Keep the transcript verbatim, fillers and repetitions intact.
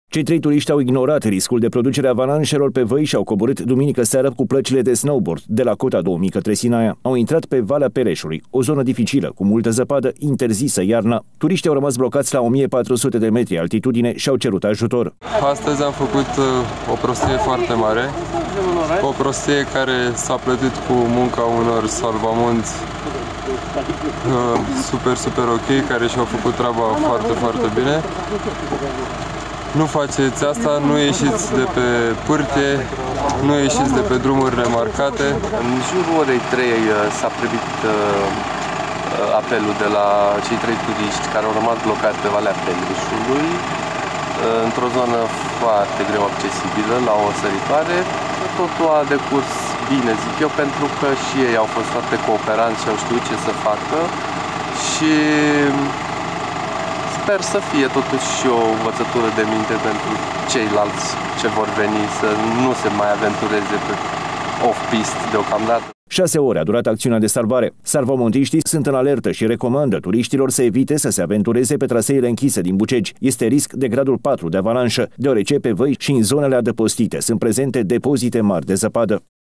Cei trei turiști au ignorat riscul de producere a avalanșelor pe văi și au coborât duminică seară cu plăcile de snowboard de la Cota două mii către Sinaia. Au intrat pe Valea Pereșului, o zonă dificilă, cu multă zăpadă, interzisă iarna. Turiștii au rămas blocați la o mie patru sute de metri altitudine și au cerut ajutor. Astăzi am făcut o prostie foarte mare, o prostie care s-a plătit cu munca unor salvamonți super, super ok, care și-au făcut treaba foarte, foarte bine. Nu faceți asta, nu ieșiți de pe pârtie, nu ieșiți de pe drumurile marcate. În jurul orei trei s-a primit apelul de la cei trei turiști care au rămas blocați pe Valea Pereșului, într-o zonă foarte greu accesibilă, la o săritoare. Totul a decurs bine, zic eu, pentru că și ei au fost foarte cooperanți și au știut ce să facă și sper să fie totuși o învățătură de minte pentru ceilalți ce vor veni, să nu se mai aventureze pe off-pist deocamdată. Șase ore a durat acțiunea de salvare. Salvamontiștii sunt în alertă și recomandă turiștilor să evite să se aventureze pe traseele închise din Bucegi. Este risc de gradul patru de avalanșă, deoarece pe văi și în zonele adăpostite sunt prezente depozite mari de zăpadă.